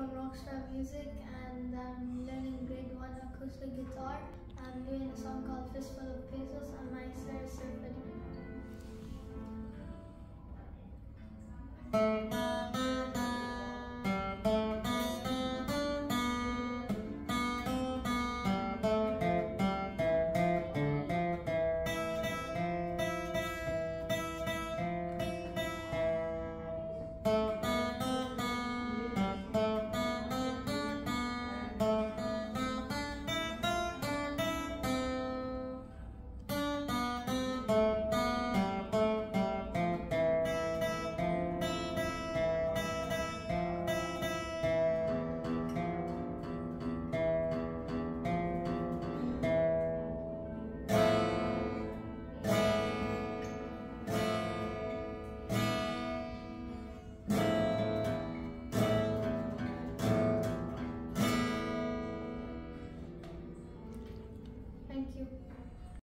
from Rockstar Music and I'm learning grade 1 acoustic guitar. I'm doing a song called Fistful of Pesos on my surfing. Thank you.